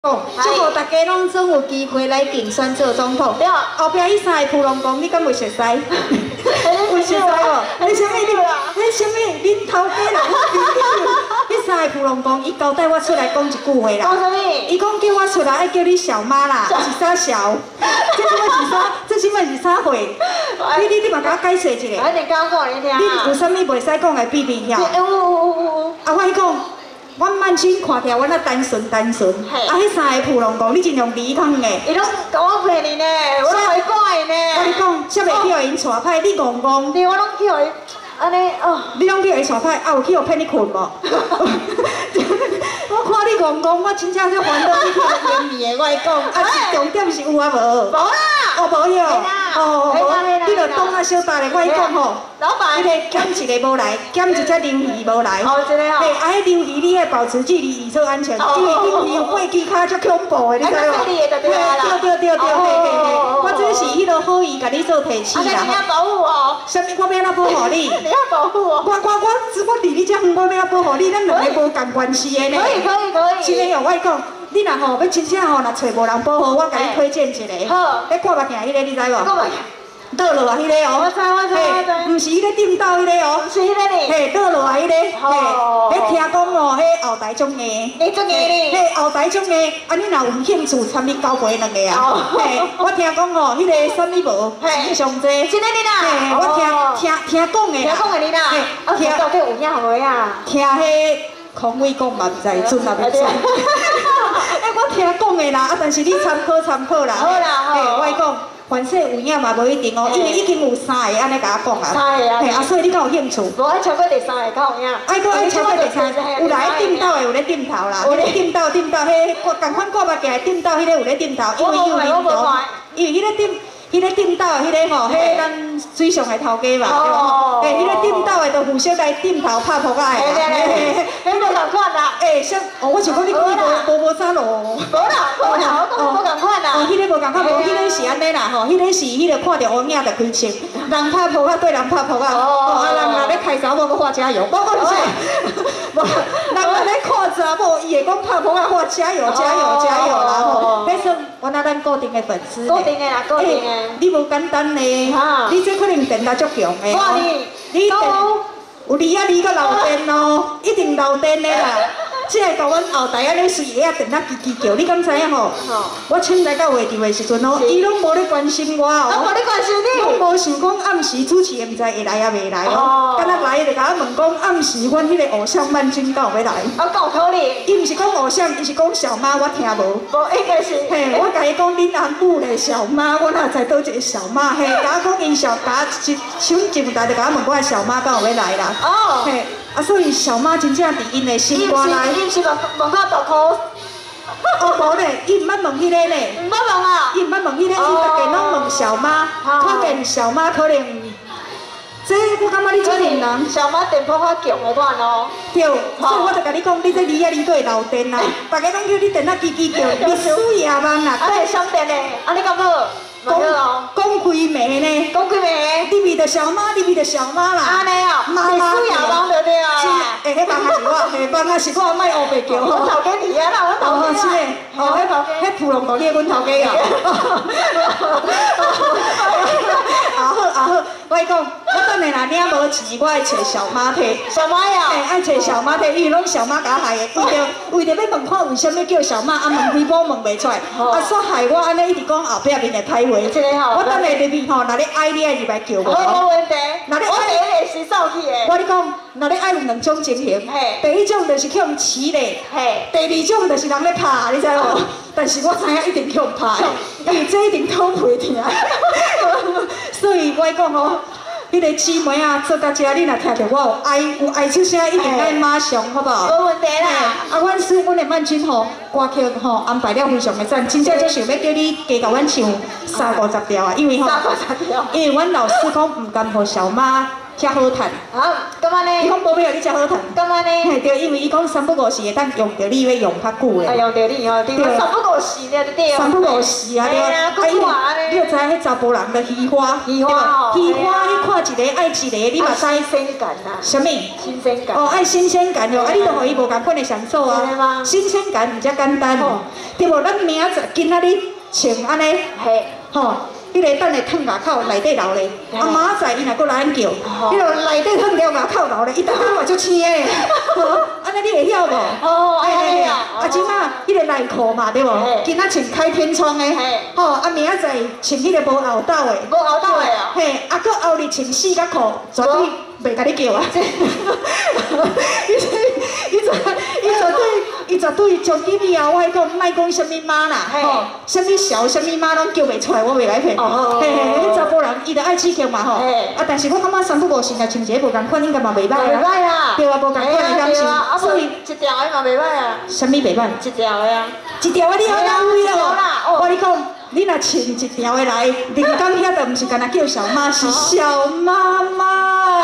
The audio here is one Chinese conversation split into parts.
祝福大家拢总有机会来竞选做总统。后壁迄三个普龙公，你敢袂熟悉？会熟悉无？迄什么？迄什么？恁头家啦？迄三个普龙公，伊交代我出来讲一句话啦。 讲啥物？ 伊讲叫我出来爱叫你小妈啦，是啥小？这即摆是啥？这即摆是啥货？你嘛甲我解释一下。 我一定讲给你听。 你有啥物袂使讲的秘密遐？啊，我讲。 阮曼青看起来，阮啊单纯，啊，迄三个普龙公，你真用离康的。 伊拢甲我骗你呢，我拢会怪呢。 我你讲，才袂叫因带歹，你戆戆。 对，我拢叫伊安尼哦。 你拢叫伊带歹，啊有去互骗你困无？我看你戆戆，我真正在烦恼你去骗面的，我讲，啊是重点是有啊无？ 无啦。 哦无哟，哦无，你著当啊小搭咧，我讲吼。 老板， 迄个减一个无来，减一只鲈鱼无来。 哦，真的哦。 嘿，啊，迄鲈鱼你爱保持距离，以策安全。因为鲈鱼有八支骹足恐怖的，你知无？对，嘿，我这是迄个好意，甲你做提醒啦。 你要保护我。 啥物？我要哪保护你？ 你要保护我。 我离你遮远，我要哪保护你？咱两个无共关系的呢。 可以。 真的哦，我讲，你若吼要真正吼，若找无人保护，我甲你推荐一个。好。咧看目镜迄个，你知无？看目镜。 倒落来迄个哦，嘿，毋是迄个顶斗迄个哦， 是迄个呢， 嘿，倒落来迄个，嘿，迄听讲哦，迄后台种的， 你种的呢， 嘿，后台种的，啊，你若有兴趣参与交陪两个啊，嘿，我听讲哦，迄个啥物无，钱上济， 真的你啦， 嘿，我听讲的， 听讲的你啦，啊，听到底有影无啊？ 听迄孔伟讲嘛，毋知准啊袂准？哎，我听讲的啦，啊，但是你参考啦， 好啦， 嘿，我讲。 凡说有影嘛无一定哦，因为已经有三个安尼甲我讲啊。 三个啊， 嘿啊，所以你敢有兴趣？ 无爱超过第三个较有影。 爱搁爱超过第三个，有来顶斗的有咧顶头啦，有咧顶斗，迄共款挂目镜的顶斗，迄个有咧顶头，因为有领导，因为迄个顶斗的迄个吼，迄咱水上的头家嘛，对无？迄个顶斗的就负责来顶头拍扑仔的。 迄个共款啦。 像我想讲你讲无啥路。 无啦，我讲无共款啦。 哦，迄个无共款，无迄个是安尼啦吼，迄个是迄个看到乌影就开枪，人拍扑仔对人拍扑仔，哦，啊人若咧开查某搁画加油，无讲是，无，人若咧看查某，伊会讲拍扑仔画加油啦吼，迄算我咱固定的粉丝。固定的啦，固定的。你无简单呢，你这可能电力足强的。哇你有离啊离个漏电哦，一定漏电的啦。 即个甲阮后台安尼随下电啊叽叫，你敢知影吼？我凊彩到画场的时阵哦，伊拢无咧关心我哦。拢无咧关心你？拢无想讲暗时主持人毋知会来啊袂来哦。敢若来就甲我问讲暗时阮迄个偶像曼君敢有要来？我讲可能。伊毋是讲偶像，伊是讲小妈，我听无。无应该是。嘿，我甲伊讲恁阿母咧小妈，我哪知倒一个小妈？嘿，甲我讲因甲一手一大就甲我问我的小妈敢有要来啦？哦。嘿。 啊，所以小妈真正伫因的心肝内。伊毋是问我大箍。哦，无咧，伊毋捌问迄个咧。毋捌问啊？伊毋捌问迄个，伊大家拢问小妈。可见小妈可能，这我感觉你这人人。小妈电波较强的款哦。对，所以我就甲你讲，你这离啊离都会漏电啦。大家拢叫你电啊叽叽叫，你输夜梦啊。啊，会伤电的，啊你敢无？ 讲开暝呢？讲开暝，你为着小妈，你为着小妈啦。安尼哦，妈妈对啊。是，迄梦啊是我，迄梦啊是我，莫乌白叫。我头家你啊啦，我头家。是的，哦，迄普龙道你阮头家啊。好，我讲，我等下若领无钱，我会找小妈摕。小妈呀？嘿，爱找小妈摕，因为拢小妈甲害的，为着要问看为什么叫小妈，啊问几波问袂出来，啊煞害我安尼一直讲后壁面会歹。 我等下入去吼，若你爱你爱入来叫我。无问题。我第一个是走去的。我你讲，若你爱有两种情形，第一种就是去用饲咧，第二种就是人咧拍，你知无？但是我知影一定去用拍，因为这一定痛袂疼。所以我讲吼。 迄个姊妹啊，做到遮，你若听到我有爱出声，一定爱马上，好不好？无问题啦。啊，阮的曼君吼，歌曲吼安排了非常的赞，真正就想要叫你加甲阮唱30-50条啊，因为吼，因为阮老师讲唔甘互小妈遮好趁。 啊，干嘛伊呢？ 讲宝贝啊，你遮好趁。 干嘛呢？ 嘿，对，因为伊讲三不五时会当用着你，要用较久哎嘞。 呦，对你哦，对，三不五时了，对。 三不五时啊，对啊。你就知迄查甫人的喜欢， 喜欢哦。 喜欢，你看一个爱一个，你嘛知。 新鲜感呐。 什么？ 新鲜感。 哦，爱新鲜感哦，啊，你著互伊无共款的享受啊。新鲜感毋遮简单，对无？咱明仔今仔日穿安尼， 嘿， 吼。迄个等下烫牙口内底流咧，啊明仔载伊若搁来叫，迄个内底烫了牙口流咧，伊逐工嘛足青诶，安尼你会晓无？ 哦，哎呀， 啊即摆迄个内裤嘛对无？今仔穿开天窗诶，吼啊明仔载穿迄个无后斗诶， 无后斗诶啊， 嘿，啊搁后日穿四角裤，绝对袂甲你叫啊！伊绝对从今以后，我讲莫讲什么妈啦，吼，什么小什么妈拢叫袂出来，我袂来骗。嘿嘿，迄查甫人伊著爱刺激嘛吼，啊，但是我感觉三不五时若穿一个无共款，应该嘛袂歹啊。 袂歹啊， 对啊，无共款的感受， 所以一条的嘛袂歹啊。 什么袂歹？ 一条的啊。 一条的你好难为哦。 我跟你讲，你若穿一条的来，人讲遐就毋是干那叫小妈，是小妈妈。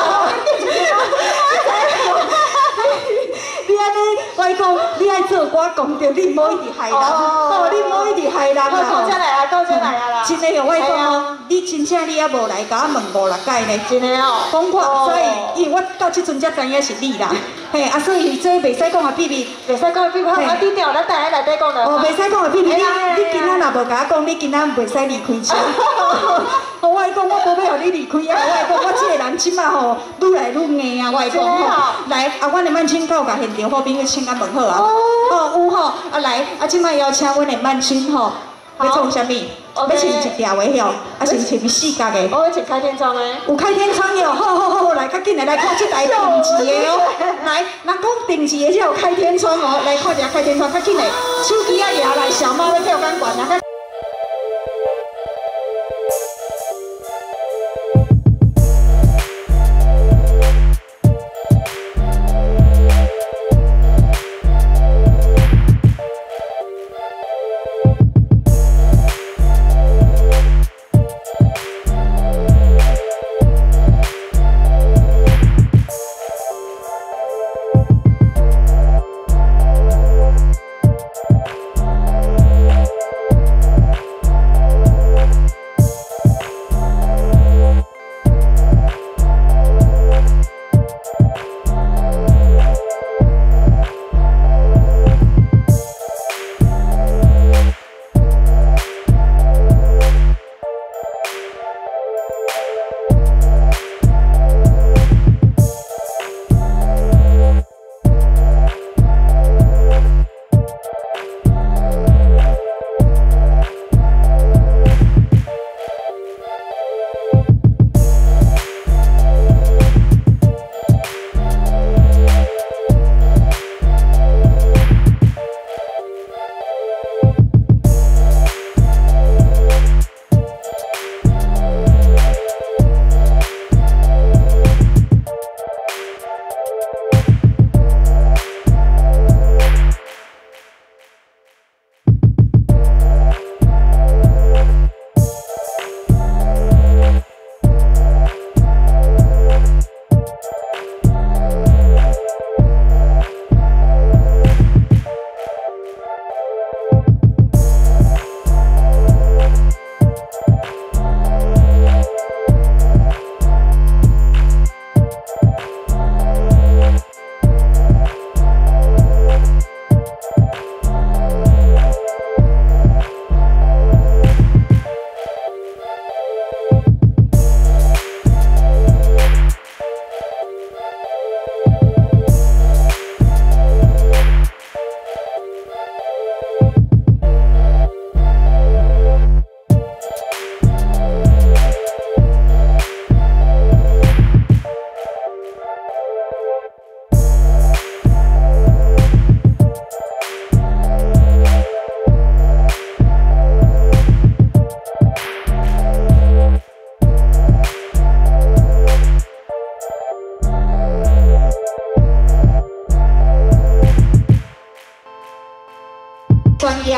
你安尼，我讲，你爱做歌讲着，你毋好一直害人，哦，你毋好一直害人啦。 到这来啊，到这来啊啦。 真诶哦，我讲哦，你真正你还无来甲我问5、6届呢。 真诶哦。 讲我，所以因为我到即阵才知影是你啦。嘿，啊，所以这袂使讲的秘密， 袂使讲的秘密，我低调，咱等下内底讲的。 哦，袂使讲的秘密，你今仔若无甲我讲，你今仔袂使离开家。我会讲，我无要互你离开啊！我会讲，我这个人即摆吼，愈来愈硬啊！我会讲吼，来，啊，阮的曼青狗甲现场好朋友请安问好啊。哦，有吼，啊来，啊，即摆邀请阮的曼青吼，要创啥物？要穿一条的哟，啊，是穿四角的。 我要穿开天窗的。 有开天窗哟，好，来，较紧的来看这台定制的哦。来，若讲定制的才有开天窗哦，来看一下开天窗，较紧的，手机啊拿来，小猫要跳钢管啊。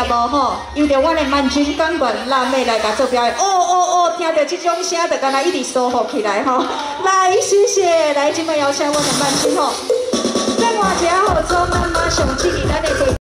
无吼？由着阮的万军港管男的来甲做表演，听到这种声，就敢若一直舒服起来吼。来，谢谢，来，今麦邀请阮的万军吼，再换一下吼，做妈妈上支持咱的。